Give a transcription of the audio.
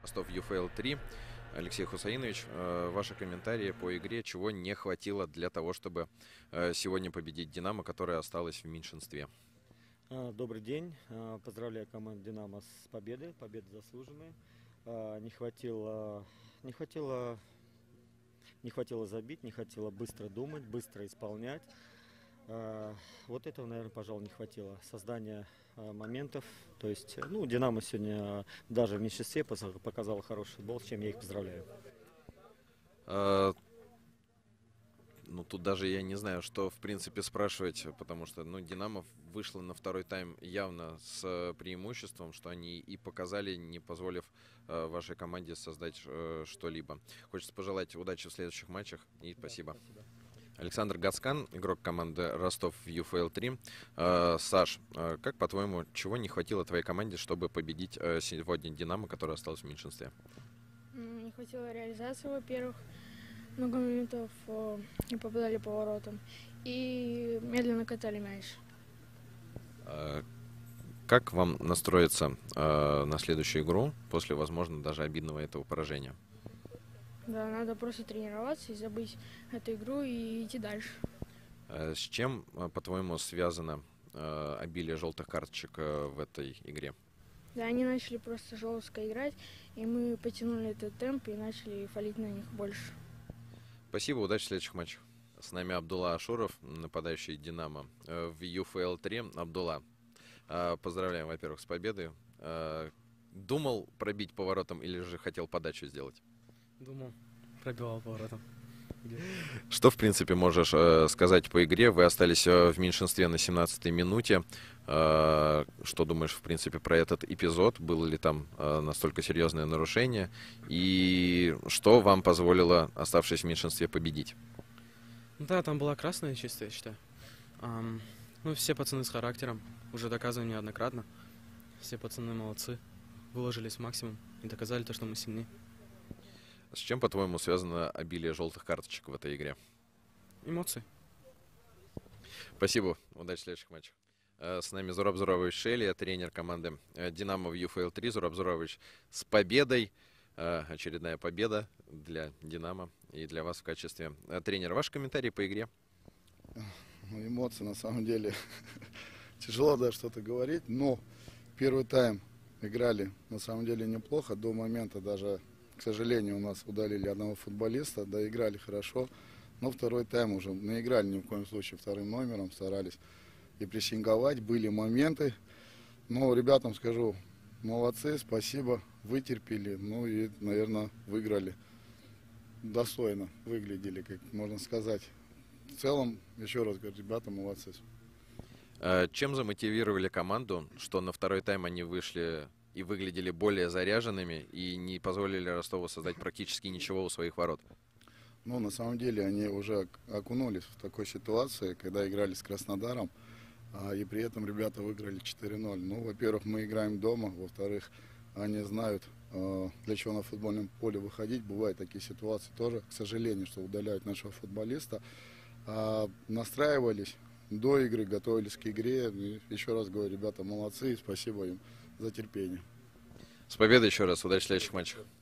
Ростов ЮФЛ-3. Алексей Хусаинович, ваши комментарии по игре, чего не хватило для того, чтобы сегодня победить «Динамо», которая осталась в меньшинстве? Добрый день. Поздравляю команду «Динамо» с победой. Победа заслуженная. Не хватило, не хватило, не хватило забить, не хватило быстро думать, быстро исполнять. Вот этого, наверное, пожалуй, не хватило. Создание моментов. То есть, «Динамо» сегодня даже в меньшинстве показала хороший футбол, с чем я их поздравляю. Тут даже я не знаю, что в принципе спрашивать, потому что, «Динамо» вышла на второй тайм явно с преимуществом, что они и показали, не позволив вашей команде создать что-либо. Хочется пожелать удачи в следующих матчах и спасибо. Да, спасибо. Александр Гацкан, игрок команды Ростов ЮФЛ-3. Саш, как по-твоему, чего не хватило твоей команде, чтобы победить сегодня «Динамо», которая осталась в меньшинстве? Не хватило реализации, во-первых. Много моментов не попадали по воротам. И медленно катали мяч. Как вам настроиться на следующую игру после, возможно, даже обидного этого поражения? Да, надо просто тренироваться и забыть эту игру и идти дальше. С чем, по-твоему, связано обилие желтых карточек в этой игре? Да, они начали просто жестко играть, и мы потянули этот темп и начали фалить на них больше. Спасибо, удачи в следующих матчах. С нами Абдулла Ашуров, нападающий «Динамо» в ЮФЛ-3. Абдулла, поздравляем, во-первых, с победой. Думал пробить поворотом или же хотел подачу сделать? Думал, пробивал поворотом. Что, в принципе, можешь сказать по игре? Вы остались в меньшинстве на 17-й минуте. Что думаешь, в принципе, про этот эпизод? Было ли там настолько серьезное нарушение? И что вам позволило, оставшись в меньшинстве, победить? Да, там была красная чисто, я считаю. Все пацаны с характером. Уже доказываем неоднократно. Все пацаны молодцы. Выложились максимум и доказали то, что мы сильны. С чем, по-твоему, связано обилие желтых карточек в этой игре? Эмоции. Спасибо. Удачи в следующих матчах. С нами Зураб Зурович Шелия, тренер команды «Динамо» в ЮФЛ-3. Зураб Зурович, с победой. Очередная победа для «Динамо» и для вас в качестве тренера. Ваши комментарии по игре? Эмоции, на самом деле, тяжело даже что-то говорить, но первый тайм играли, на самом деле, неплохо. До момента даже, к сожалению, у нас удалили одного футболиста, да, играли хорошо. Но второй тайм уже не играли ни в коем случае вторым номером, старались и прессинговать, были моменты. Но ребятам скажу, молодцы, спасибо, вытерпели, и, наверное, выиграли. Достойно выглядели, как можно сказать. В целом, еще раз говорю, ребята молодцы. Чем замотивировали команду, что на второй тайм они вышли и выглядели более заряженными и не позволили Ростову создать практически ничего у своих ворот? На самом деле, они уже окунулись в такой ситуации, когда играли с Краснодаром, и при этом ребята выиграли 4-0. Во-первых, мы играем дома, во-вторых, они знают, для чего на футбольном поле выходить. Бывают такие ситуации тоже, к сожалению, что удаляют нашего футболиста. Настраивались до игры, готовились к игре. И еще раз говорю, ребята молодцы, и спасибо им за терпение. С победой еще раз, удачи в следующих матчах.